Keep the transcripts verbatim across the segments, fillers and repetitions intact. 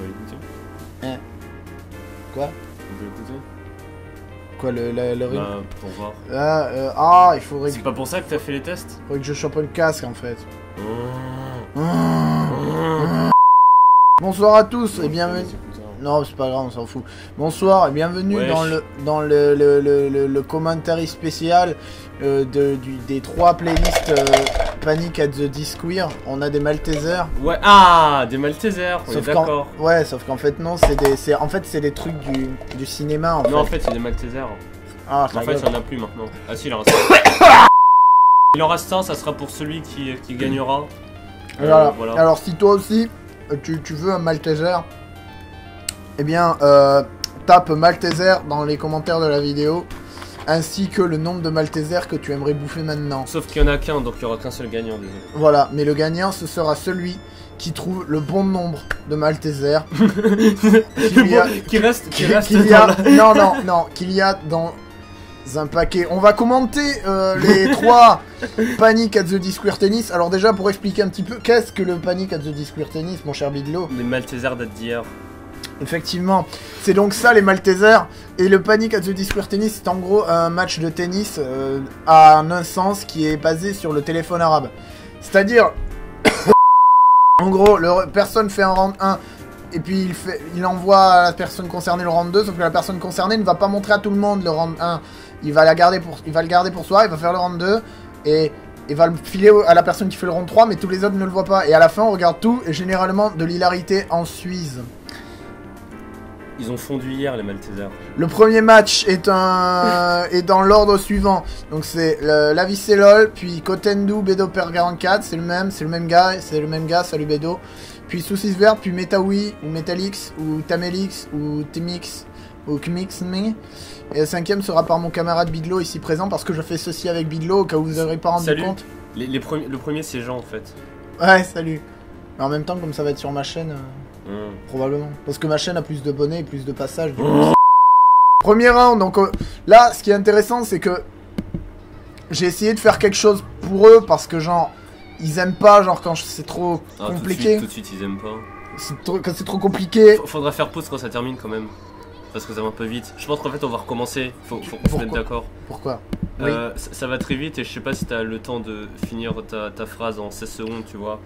peut l'écouter. Hein. Quoi? On peut l'écouter. Quoi, le, le, le ring? Bah, pour voir. Ah, euh, ah, il faudrait que... C'est pas pour ça que t'as fait les tests? faudrait que je chope un casque en fait. Mmh. Mmh. Bonsoir à tous et bienvenue. Non, c'est pas grave, on s'en fout. Bonsoir et bienvenue Wesh. dans le dans le, le, le, le, le commentaire spécial euh, de, du, des trois playlists euh, Panic at the Disco. On a des Maltesers. Ouais, ah, des Maltesers, on est Sauf d'accord. qu'en ouais, sauf qu'en fait non, c'est des c'est en fait c'est des trucs du, du cinéma en Non, en fait. fait, c'est des Maltesers. Ah, En ça fait, rigole. il y en a plus maintenant. Ah si, il en reste un. Il en reste un, ça sera pour celui qui, qui gagnera. Euh, Voilà. voilà. Alors si toi aussi tu, tu veux un Malteser, eh bien euh, tape Malteser dans les commentaires de la vidéo, ainsi que le nombre de Maltesers que tu aimerais bouffer maintenant. Sauf qu'il y en a qu'un, donc il y aura qu'un seul gagnant, désolé. Voilà, mais le gagnant ce sera celui qui trouve le bon nombre de Maltesers qu'il y a, Qui reste, qui qu'il reste qu'il y a- dans la- non non non qu'il y a dans un paquet. On va commenter euh, les trois Panic at the Disco Tennis. Alors déjà pour expliquer un petit peu, qu'est-ce que le Panic at the Disco Tennis, mon cher Bidlo? Les Maltesers date d'hier. Effectivement, c'est donc ça les Maltesers. Et le Panic at the Disco Tennis, c'est en gros un match de tennis euh, à un sens qui est basé sur le téléphone arabe. C'est-à-dire, en gros, le, personne fait un round un et puis il, fait, il envoie à la personne concernée le round deux, sauf que la personne concernée ne va pas montrer à tout le monde le round un. Il va, la garder pour, il va le garder pour soi, il va faire le round deux et il va le filer à la personne qui fait le round trois, mais tous les autres ne le voient pas. Et à la fin, on regarde tout et généralement de l'hilarité en Suisse. Ils ont fondu hier, les Maltesers. Le premier match est un est dans l'ordre suivant. Donc c'est le- la Vicellol, puis Kotendu, Bedo Per quarante-quatre, c'est le même, c'est le même gars, c'est le même gars, salut Bedo. Puis Saucisse Verte, puis Metawi, ou Metalix, ou Tamelix, ou Timix, ou Kmixme. Et le cinquième sera par mon camarade Bidlo ici présent, parce que je fais ceci avec Bidlo, au cas où vous n'aurez pas rendu Salut. compte. Les, les premiers, le premier, c'est Jean, en fait. Ouais, salut. Mais en même temps, comme ça va être sur ma chaîne... euh, Mmh. Probablement. Parce que ma chaîne a plus d'abonnés et plus de passages. Du coup. Premier round, donc euh, là, ce qui est intéressant, c'est que j'ai essayé de faire quelque chose pour eux parce que, genre, ils aiment pas, genre, quand c'est trop Ah, tout de compliqué. suite, tout de suite, ils aiment pas. C'est trop- Quand c'est trop compliqué. F- Faudra faire pause quand ça termine, quand même. Parce que ça va un peu vite. Je pense qu'en fait, on va recommencer. Faut, faut qu'on se mette Pourquoi d'accord. Pourquoi? Euh, ça, ça va très vite et je sais pas si t'as le temps de finir ta, ta phrase en seize secondes, tu vois.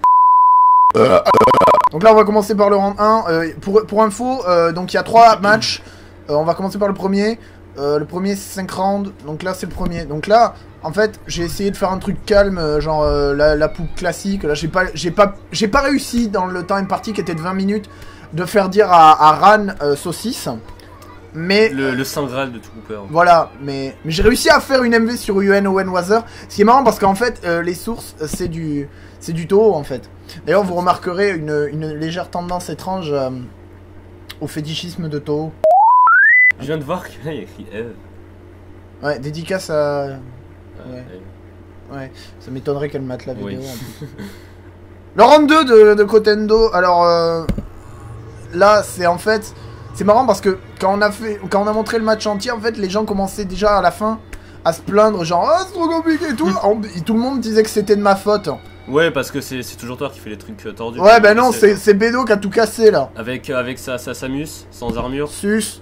Donc là, on va commencer par le round un. Euh, pour, pour info, euh, donc il y a trois matchs. Euh, on va commencer par le premier. Euh, le premier, c'est cinq rounds. Donc là, c'est le premier. Donc là, en fait, j'ai essayé de faire un truc calme, euh, genre euh, la, la poupe classique. Là, j'ai pas, j'ai pas, j'ai pas réussi dans le time party qui était de vingt minutes de faire dire à, à Ran euh, saucisse. Mais Le, le Saint Graal de Trooper. voilà, mais, mais j'ai réussi à faire une M V sur U N Owen Wather. Ce qui est marrant parce qu'en fait, euh, les sources, euh, c'est du, c'est du Toho en fait. D'ailleurs, vous remarquerez une, une légère tendance étrange euh, au fétichisme de Toho. Je viens de voir que là, il y a écrit Eve. Ouais, dédicace à... Ah, Ouais. Eve. Ouais, ça m'étonnerait qu'elle mate la vidéo Oui. en plus. Le round deux de, de Kotendo, alors euh, là, c'est en fait... C'est marrant parce que quand on a fait, quand on a montré le match entier, en fait, les gens commençaient déjà à la fin à se plaindre, genre ah c'est trop compliqué et tout. En- et tout le monde disait que c'était de ma faute. Ouais, parce que c'est c'est toujours toi qui fais les trucs euh, tordus. Ouais, bah non, c'est c'est Bédo qui a tout cassé là. Avec, euh, avec sa, sa Samus, sans armure. Sus.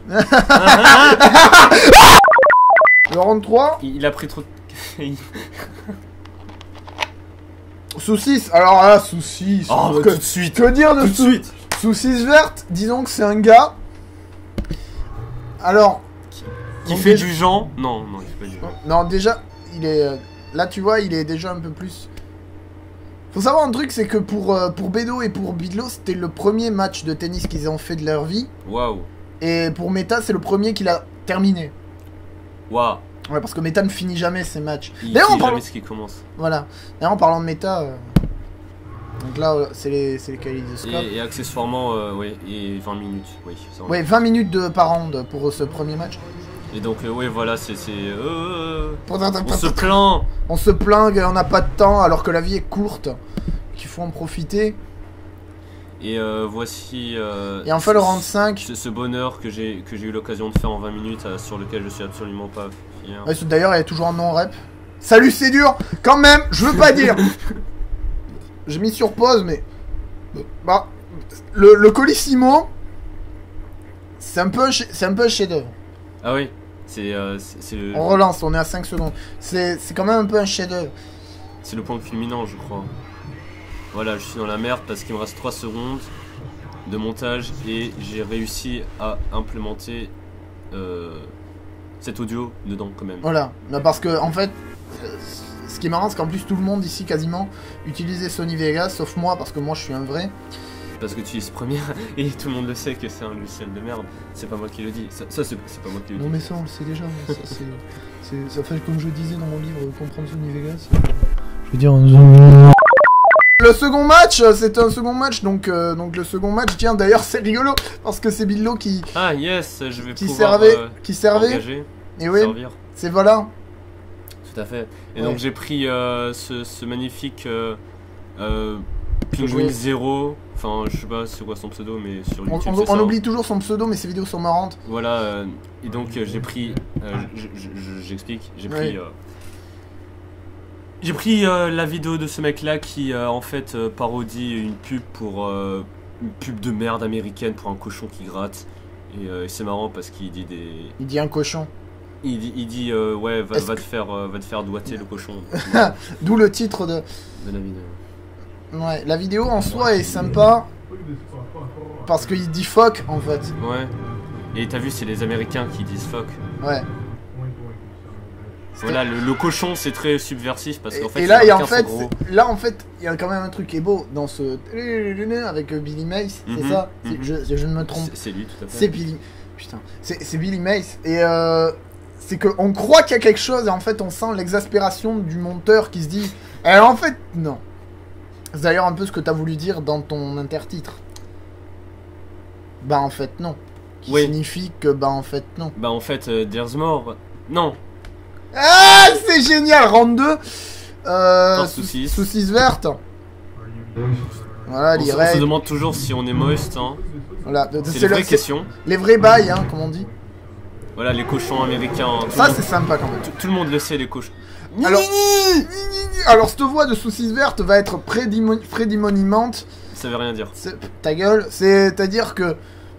Le round trois, il, il a pris trop de caféine. Saucisse. Alors là, Saucisse. Oh, que, tout de suite. que dire de Tout de Sau- suite. Saucisse Verte? Disons que c'est un gars. Alors. Qui donc fait déjà- du Jean. Non, non, il fait pas du Jean. Non, déjà, il est... euh, là, tu vois, il est déjà un peu plus... Faut savoir un truc, c'est que pour, euh, pour Bédo et pour Bidlo, c'était le premier match de tennis qu'ils ont fait de leur vie. Waouh. Et pour Meta, c'est le premier qu'il a terminé. Waouh. Ouais, parce que Meta ne finit jamais ses matchs. Il D'ailleurs, en sait parlant... jamais ce qui commence. Voilà. D'ailleurs, en parlant de Meta... euh, donc là, euh, c'est les, c'est les kaléidoscopes. Et, et accessoirement, euh, ouais, et vingt minutes, oui. ça va. Ouais, vingt minutes de par round pour ce premier match. Et donc, euh, ouais, voilà, c'est. c'est, euh, On on se plaint. On se plaint qu'on n'a pas de temps alors que la vie est courte. Qu'il faut en profiter. Et euh, voici. Euh, Et enfin, le ce- round cinq. Ce, ce bonheur que j'ai que j'ai eu l'occasion de faire en vingt minutes, euh, sur lequel je suis absolument pas fier. Ouais, d'ailleurs, il y a toujours un non-rep. Salut, c'est dur. Quand même, je veux pas dire. J'ai mis sur pause, mais... Bah, le, le Colissimo, C'est un peu, c'est un peu un chef-d'œuvre. Ah oui, c'est euh, c'est le... On relance, on est à cinq secondes. C'est quand même un peu un chef-d'œuvre. C'est le point culminant, je crois. Voilà, je suis dans la merde parce qu'il me reste trois secondes de montage et j'ai réussi à implémenter euh, cet audio dedans quand même. Voilà, bah parce que en fait, ce qui est marrant, c'est qu'en plus tout le monde ici quasiment utilisait Sony Vegas, sauf moi parce que moi je suis un vrai. Parce que tu utilises Premiere et tout le monde le sait que c'est un logiciel de merde. C'est pas moi qui le dis. Ça, ça c'est pas moi qui le dis. Non mais ça on le sait déjà. Ça, c'est, ça fait comme je disais dans mon livre Comprendre Sony Vegas. Je veux dire. Le second match, c'est un second match, donc euh, donc le second match, tiens d'ailleurs c'est rigolo parce que c'est Billo qui. Ah yes, je vais qui pouvoir servait, euh, qui servait. Engager, et oui. C'est voilà. Tout à fait. Et ouais. donc j'ai pris euh, ce, ce magnifique euh, euh, Penguin Zero. Enfin, je sais pas c'est quoi son pseudo, mais sur YouTube. On, on, on oublie toujours son pseudo, mais ses vidéos sont marrantes. Voilà. Euh, et donc euh, j'ai pris. Euh, J'explique. J'ai pris. Oui. Euh, J'ai pris euh, la vidéo de ce mec là qui euh, en fait euh, parodie une pub pour euh, une pub de merde américaine pour un cochon qui gratte et euh, c'est marrant parce qu'il dit des... Il dit un cochon. Il dit, il dit euh, ouais va, va, que... te faire, euh, va te faire doigter le cochon. D'où le titre de... de la vidéo. Ouais, la vidéo en soi est sympa parce qu'il dit fuck en fait. Ouais. Et t'as vu c'est les Américains qui disent fuck. Ouais. Voilà, le, le cochon c'est très subversif parce qu'en fait, et là, et en fait là en fait il y a quand même un truc qui est beau dans ce avec Billy Mays, c'est mm-hmm, ça mm-hmm. je, je ne me trompe. C'est lui tout à fait. C'est Billy. Putain, c'est Billy Mays et euh, c'est que on croit qu'il y a quelque chose et en fait on sent l'exaspération du monteur qui se dit eh, en fait non. C'est d'ailleurs un peu ce que t'as voulu dire dans ton intertitre. Bah en fait non. Qui oui. signifie que bah en fait non. Bah en fait euh, there's more. Non. Ah, c'est génial, round deux. Euh, saucisse. Saucisse verte. Voilà, on, se, on se demande toujours si on est moist. Hein. Voilà, c'est les vraies questions. Les vrais bails, hein, comme on dit. Voilà, les cochons américains. Ça, c'est sympa quand même. Tout, tout le monde le sait, les cochons. Alors, alors cette voix de saucisse verte va être prédimonimente. Ça veut rien dire. Ta gueule, c'est-à-dire que.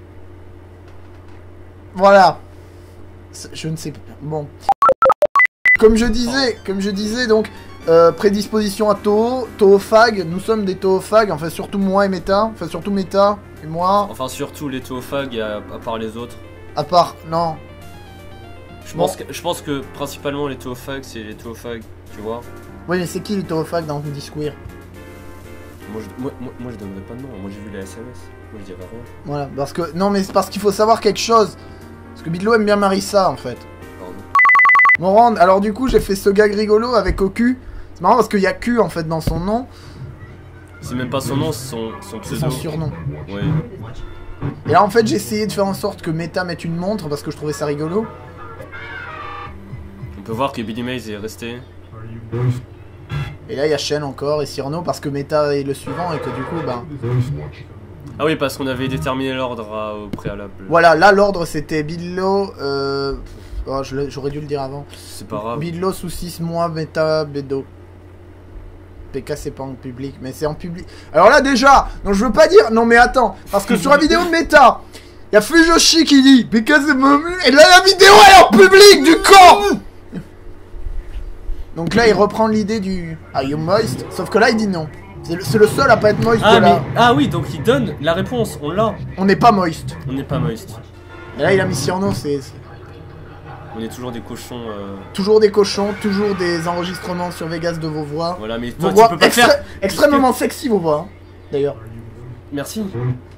Voilà. Je ne sais pas. Bon. Comme je disais, comme je disais donc, euh, prédisposition à Toho, Toofag, nous sommes des Toofag, enfin surtout moi et Meta, enfin surtout Meta et moi. Enfin surtout les Toofag à, à part les autres. À part, non. Je, bon. pense, que, je pense que principalement les Toofag c'est les Toofag, tu vois. Oui mais c'est qui les Toofag dans le Discord? Moi je, moi, moi, moi je donnerais pas de nom, moi j'ai vu la S M S, moi je dirais rien. Voilà, parce que, non mais c'est parce qu'il faut savoir quelque chose, parce que Bidlo aime bien Marissa en fait. Mon round, alors du coup j'ai fait ce gag rigolo avec Oku. C'est marrant parce qu'il y a Q en fait dans son nom. C'est même pas son nom, c'est son, son pseudo. C'est son surnom. Ouais. Et là en fait j'ai essayé de faire en sorte que Meta mette une montre parce que je trouvais ça rigolo. On peut voir que Billy Mays est resté. Et là il y a Shen encore et Cyrano parce que Meta est le suivant et que du coup bah... Ah oui parce qu'on avait déterminé l'ordre au préalable. Voilà, là l'ordre c'était Bidlo... Euh... Oh, j'aurais dû le dire avant. C'est pas grave. Bidlo, Saucisse, moi, Meta, Bedo. P K c'est pas en public, mais c'est en public. Alors là déjà, non je veux pas dire, non mais attends, parce que sur la vidéo de Meta, il y a Fujoshi qui dit P K c'est pas... Et là la vidéo elle est en public du con. Donc là il reprend l'idée du Are you moist? Sauf que là il dit non. C'est le, le seul à pas être moist ah, de là. Mais... Ah oui, donc il donne la réponse, on l'a. On n'est pas moist. On n'est pas moist. Et là il a mis Cyrano, c'est... On est toujours des cochons. Euh... Toujours des cochons, toujours des enregistrements sur Vegas de vos voix. Voilà, mais toi, vos tu peux pas extré faire. Extrêmement que... sexy vos voix, hein, d'ailleurs. Merci.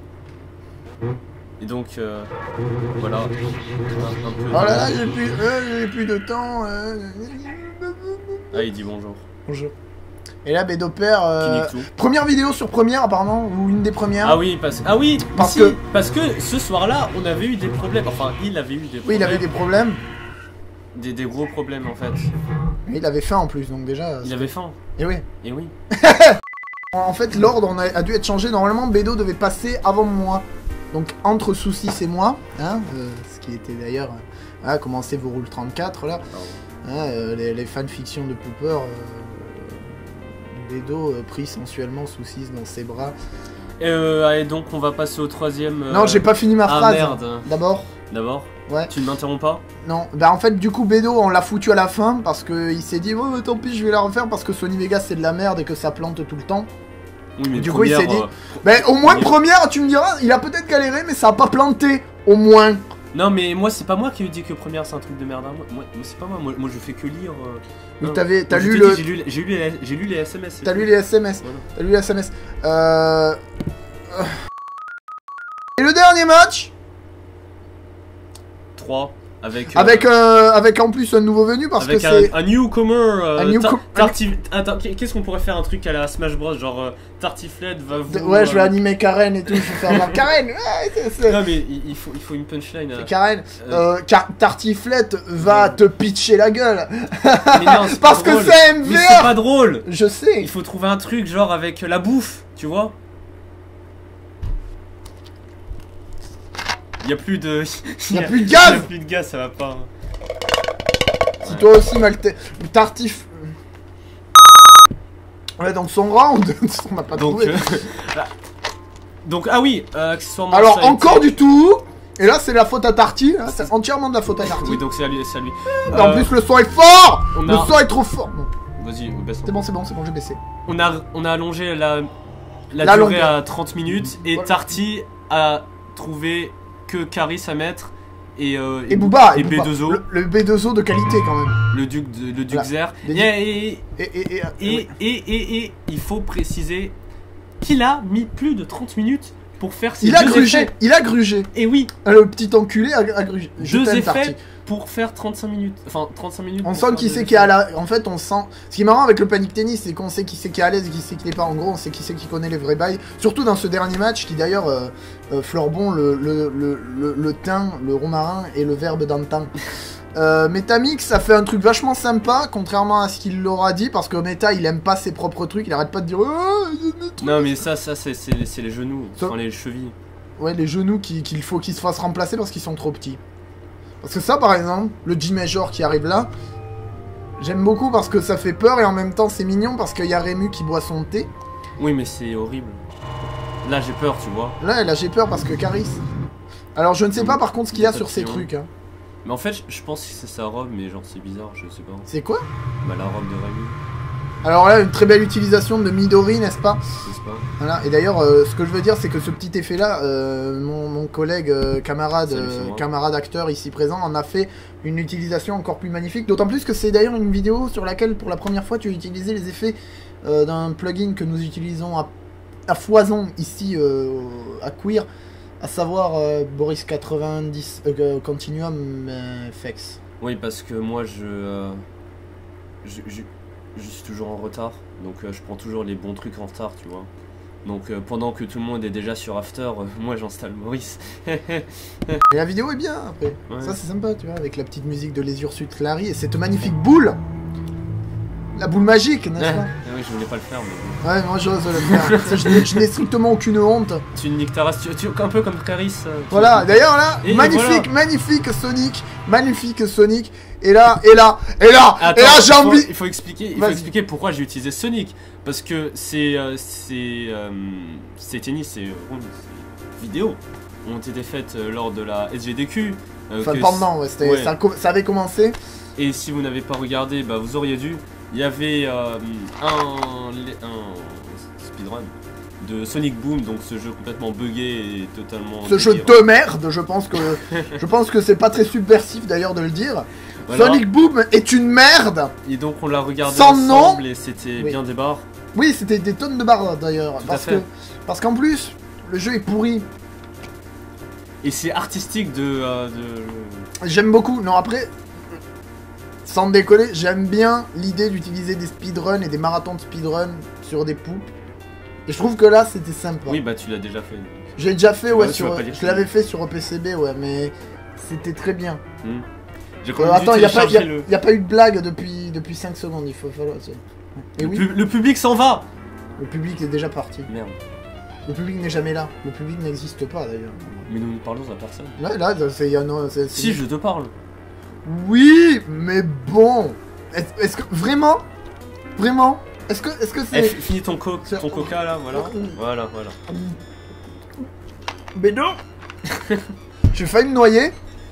Et donc, euh, voilà. Un, un peu oh là là, j'ai plus, euh, plus de temps. Euh... Ah, il dit bonjour. Bonjour. Et là, Bédopère, euh, première vidéo sur Première apparemment, ou une des premières. Ah oui, parce, ah oui, parce si, que parce que ce soir-là, on avait eu des problèmes. Enfin, il avait eu des problèmes. Oui, il avait des problèmes. Des, des gros problèmes en fait. Mais il avait faim en plus, donc déjà... Il avait faim. Et oui. Et oui. En fait, l'ordre a, a dû être changé. Normalement, Bédo devait passer avant moi. Donc, entre Saucisse et moi. Hein, euh, ce qui était d'ailleurs... Euh, hein, commencez vos rôles trente-quatre, là. Hein, euh, les, les fanfictions de Pooper. Euh, Bédo euh, pris sensuellement Saucisse dans ses bras. Euh, allez, donc on va passer au troisième. Euh... Non, j'ai pas fini ma ah, phrase. Merde. D'abord. D'abord. Ouais. Tu ne m'interromps pas? Non. Bah en fait, du coup, Bédo, on l'a foutu à la fin parce que il s'est dit, oh, bah, tant pis, je vais la refaire parce que Sony Vegas c'est de la merde et que ça plante tout le temps. Oui, mais du première, coup, il s'est dit, euh... bah au moins première, tu me diras, il a peut-être galéré, mais ça a pas planté, au moins. Non, mais moi, c'est pas moi qui ai dit que première c'est un truc de merde. Hein. Moi, moi c'est pas moi. moi. Moi, je fais que lire. Euh... Mais t'avais, t'as lu dit, le. J'ai lu, j'ai lu, les, j'ai lu les S M S. T'as lu les S M S. Voilà. T'as lu les S M S. Euh... Et le dernier match trois. Avec, euh, avec, euh, avec en plus un nouveau venu parce avec que un, c'est. un newcomer. Euh, un new tar com tartif... Attends, qu'est-ce qu'on pourrait faire un truc à la Smash Bros? Genre euh, Tartiflette va vous. Ouais, euh... je vais animer Karen et tout. Je vais faire genre Karen. Ouais, c'est... Non, mais il, il, faut, il faut une punchline. C'est euh... Karen. Euh... Euh, Tartiflette va te pitcher la gueule. Mais non, c'est parce pas que drôle. c'est M V R. Mais c'est pas drôle. Je sais. Il faut trouver un truc genre avec la bouffe, tu vois. Il y a plus de. Il y a plus de gaz. Il y a plus de gaz, ça va pas. Si ouais. Toi aussi, Malte. Tartif. Ouais, donc son round, on n'a pas donc, trouvé. Euh... donc, ah oui, euh, accessoirement. Alors, encore été... du tout. Et là, c'est la faute à Tarty. C'est entièrement de la faute à Tarty. Oui, donc c'est à lui. C'est à lui. Euh... En plus, le son est fort. On le a... son est trop fort. Bon. Vas-y, baisse. C'est bon, c'est bon, c'est bon, j'ai baissé. On a, on a allongé la, la, la durée longueur. à trente minutes. Et voilà. Tarty a trouvé que Caris à mettre. Et, euh, et, et Booba, et, et B deux O. Le, le B deux O de qualité quand même. Le duc de, le duc voilà. Zer. Et, yeah, et, et, et, et, et, et, et, et il faut préciser qu'il a mis plus de trente minutes pour faire ses il deux a grugé, effets. Il a grugé. Et oui. Le petit enculé a, a grugé. Deux effets Tarty. Pour faire trente-cinq minutes. Enfin, trente-cinq minutes. On sent qui c'est qui est à la. En fait, on sent. Ce qui est marrant avec le Panic Tennis, c'est qu'on sait qui c'est qui est à l'aise et qui c'est qui n'est pas. En gros, on sait qui c'est qui connaît les vrais bails. Surtout dans ce dernier match, qui d'ailleurs, euh, euh, Fleurbon, le, le, le, le, le thym, le romarin et le verbe d'antan. euh, Metamix a fait un truc vachement sympa, contrairement à ce qu'il l'aura dit, parce que Meta, il aime pas ses propres trucs, il arrête pas de dire. Oh, non, mais ça, ça c'est les genoux, so... enfin les chevilles. Ouais, les genoux qu'il qu'il faut qu'ils se fassent remplacer parce qu'ils sont trop petits. Parce que ça, par exemple, le G-Major qui arrive là, j'aime beaucoup parce que ça fait peur et en même temps c'est mignon parce qu'il y a Rému qui boit son thé. Oui, mais c'est horrible. Là, j'ai peur, tu vois. Là, là j'ai peur parce que Caris. Alors, je ne sais pas par contre ce qu'il y a sur ces trucs. Hein. Mais en fait, je pense que c'est sa robe, mais genre c'est bizarre, je sais pas. C'est quoi? Bah, la robe de Rému. Alors là, une très belle utilisation de Midori, n'est-ce pas? N'est-ce pas? Voilà, et d'ailleurs, euh, ce que je veux dire, c'est que ce petit effet-là, euh, mon, mon collègue, euh, camarade, euh, camarade acteur ici présent, en a fait une utilisation encore plus magnifique. D'autant plus que c'est d'ailleurs une vidéo sur laquelle, pour la première fois, tu as utilisé les effets euh, d'un plugin que nous utilisons à, à foison ici euh, à Queer, à savoir euh, Boris quatre-vingt-dix euh, Continuum euh, F X. Oui, parce que moi, je... Euh, je, je... Je suis toujours en retard, donc euh, je prends toujours les bons trucs en retard, tu vois. Donc euh, pendant que tout le monde est déjà sur After, euh, moi j'installe Maurice. Et la vidéo est bien après, ouais. Ça c'est sympa, tu vois, avec la petite musique de Les Ursutes Larry et cette magnifique boule. La boule magique, n'est-ce pas? Oui, je voulais pas le faire, mais... Ouais, moi j'ose le faire. Ça, je je n'ai strictement aucune honte. Tu niques ta race, tu, tu, un peu comme Caris. Euh, voilà, d'ailleurs là, et magnifique, et voilà. magnifique Sonic, magnifique Sonic. Et là, et là, et là, Attends, et là j'ai envie... Il faut expliquer, il faut expliquer pourquoi j'ai utilisé Sonic. Parce que c'est... Euh, c'est... Euh, ces tennis, ces vidéos ont été faites euh, lors de la S G D Q. Euh, enfin, pendant, ouais, ouais. Ça, ça avait commencé. Et si vous n'avez pas regardé, bah vous auriez dû. Il y avait euh, un, un speedrun de Sonic Boom, donc ce jeu complètement buggé et totalement... Ce jeu de merde, je pense que je pense que c'est pas très subversif d'ailleurs de le dire. Voilà. Sonic Boom est une merde. Et donc on l'a regardé sans ensemble nom. Et c'était oui. bien des barres. Oui, c'était des tonnes de barres d'ailleurs. Parce que parce qu'en plus, le jeu est pourri. Et c'est artistique de... Euh, de... J'aime beaucoup. Non, après... Sans décoller, j'aime bien l'idée d'utiliser des speedruns et des marathons de speedrun sur des poupes. Et je trouve que là, c'était sympa. Oui, bah tu l'as déjà fait. J'ai déjà fait, ouais, ouais sur... je l'avais fait sur P C B, ouais, mais c'était très bien. Mmh. Euh, attends, il n'y a, a, le... a pas eu de blague depuis, depuis cinq secondes, il faut falloir... Et le, oui. pu le public s'en va. Le public est déjà parti. Merde. Le public n'est jamais là. Le public n'existe pas, d'ailleurs. Mais nous ne parlons à personne. Là, là, c'est... c'est si, je te parle. Oui, mais bon. Est-ce est que vraiment, vraiment, Est-ce que est-ce que Eh, c'est... finis ton, co c'est- ton coca là, voilà. Oh. Voilà, voilà. Bédo. J'ai failli me noyer.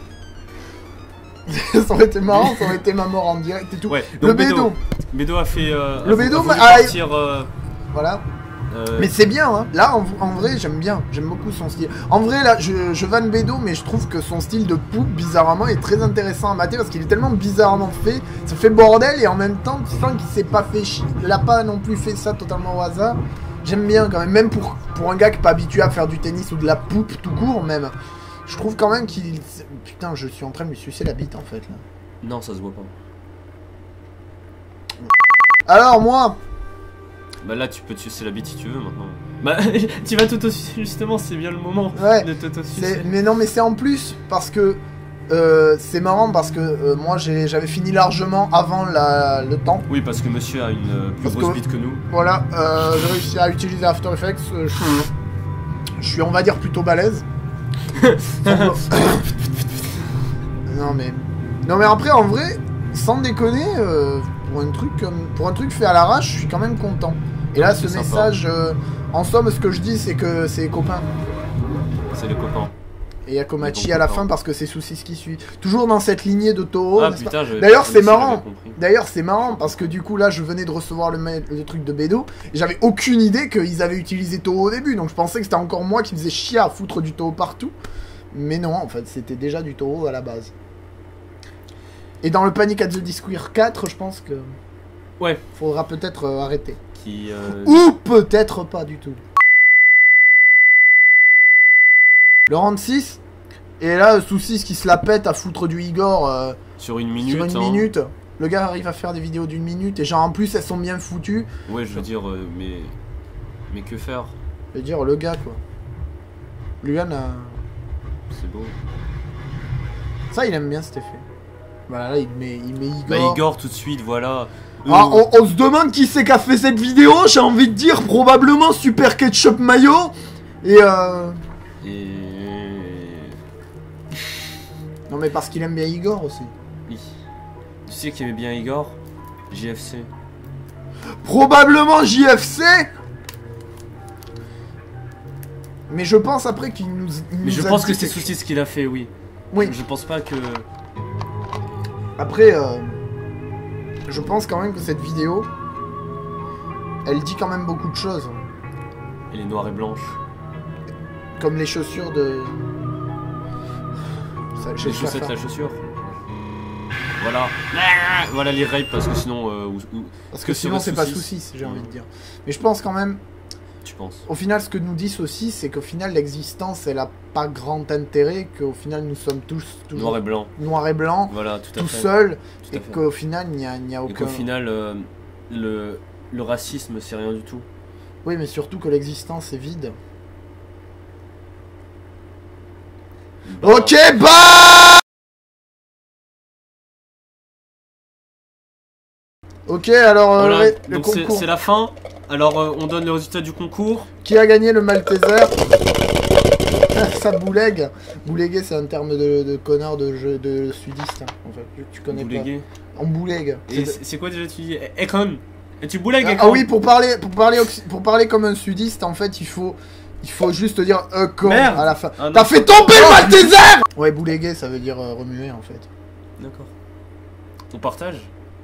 Ça aurait été marrant, ça aurait été ma mort en direct et tout. Ouais, Le donc bédo. Bédo a fait. Euh, Le a- bédo, a voulu bah, ah, partir, euh, Voilà. euh, Mais c'est bien, hein. Là, en, en vrai, j'aime bien. J'aime beaucoup son style. En vrai, là, je, je vanne Bédo, mais je trouve que son style de poupe, bizarrement, est très intéressant à mater parce qu'il est tellement bizarrement fait. Ça fait bordel et en même temps, tu sens qu'il s'est pas fait chier. Il a pas non plus fait ça totalement au hasard. J'aime bien quand même. Même pour, pour un gars qui est pas habitué à faire du tennis ou de la poupe tout court, même. Je trouve quand même qu'il... Putain, je suis en train de lui sucer la bite, en fait, là. Non, ça se voit pas. Alors, moi... Bah là, tu peux te sucer la bite si tu veux maintenant. Bah, tu vas t'auto-sucer justement, c'est bien le moment Ouais, de t'auto-sucer. c'est- mais non, mais c'est en plus parce que euh, c'est marrant parce que euh, moi j'ai- j'avais fini largement avant la, le temps. Oui, parce que monsieur a une euh, plus Parce grosse que- bite que nous. Voilà, euh, j'ai réussi à utiliser After Effects. euh, je, je suis, on va dire, plutôt balèze. non mais, non mais après en vrai, sans déconner, euh, pour un truc comme, pour un truc fait à l'arrache, je suis quand même content. Et là, ce C'est sympa. message, euh, en somme, ce que je dis, c'est que c'est copain. C'est les copains. Et il y a Komachi Donc, à la content. fin parce que c'est Soucis qui suit. Toujours dans cette lignée de Toho. ah n'est-ce pas putain, je. D'ailleurs, je c'est sais, j'avais marrant. compris. D'ailleurs, c'est marrant parce que du coup, là, je venais de recevoir le, mail- le truc de Bédo. Et j'avais aucune idée qu'ils avaient utilisé Toho au début. Donc je pensais que c'était encore moi qui faisais chier à foutre du Toho partout. Mais non, en fait, c'était déjà du Toho à la base. Et dans le Panic at the Disco quatre, je pense que Ouais. faudra peut-être euh, arrêter. Qui. euh, Ou peut-être pas du tout. Le round six. Et là, Soucis qui se la pète à foutre du Igor euh, Sur une minute. sur une hein. minute. Le gars arrive à faire des vidéos d'une minute et genre en plus elles sont bien foutues. Ouais, je veux dire, euh, mais. Mais que faire? Je veux dire, le gars quoi. Luan a... C'est beau. Ça il aime bien cet effet. Voilà, là il met, il met Igor. Bah, Igor, tout de suite, voilà. Ah, Euh, on, on se demande qui c'est qui a fait cette vidéo, j'ai envie de dire probablement Super Ketchup Mayo. Et euh... Et. Non mais parce qu'il aime bien Igor aussi. Oui. Tu sais qui aimait bien Igor? J F C. Probablement J F C. Mais je pense après qu'il nous... il Mais nous je a pense dit que c'est quelque Soucis qu'il a fait, oui. Oui. Je pense pas que. Après, euh, je pense quand même que cette vidéo, elle dit quand même beaucoup de choses. Elle est noire et blanche. Comme les chaussures de... Ça, je sais Les pas chaussettes, faire. la chaussure. Voilà. Voilà les rapes parce que sinon. Euh, ou- ou- Parce que que sinon serait c'est pas Soucis souci, j'ai envie de dire. Mais je pense quand même, Tu penses? au final, ce que nous dit aussi, c'est qu'au final, l'existence, elle a pas grand intérêt, qu'au final, nous sommes tous toujours Noir et blanc. noirs et blancs, Voilà, tout à tout fait. seuls, Tout à et fait. qu'au final, il n'y a, il n'y a Et aucun... qu'au final, euh, le, le racisme, c'est rien du tout. Oui, mais surtout que l'existence est vide. Bah, Ok, bah Ok, alors, euh, Voilà, le, le donc c'est concours. c'est la fin. Alors, euh, on donne le résultat du concours. Qui a gagné le Malteser? Ça boulegue. Bouléguer, c'est un terme de, de connard de jeu de sudiste. hein, en fait, tu, tu connais Boulégué. pas. On boulegue. Et C'est- c'est c'est quoi déjà tu dis Econ. Et tu boulègues Ah, Econ. ah oui, pour parler, pour parler, occ- pour parler comme un sudiste, en fait, il faut, il faut juste dire euh, con Merde. à la fin. Ah non. T'as fait tomber le Malteser. Ouais, bouléguer, ça veut dire euh, remuer en fait. D'accord. On partage?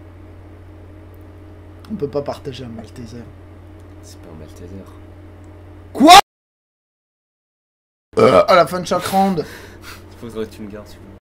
On peut pas partager un Malteser. C'est pas un Malteser. Quoi? Euh, à la fin de chaque round. Faudrait que tu me gardes, s'il vous plaît.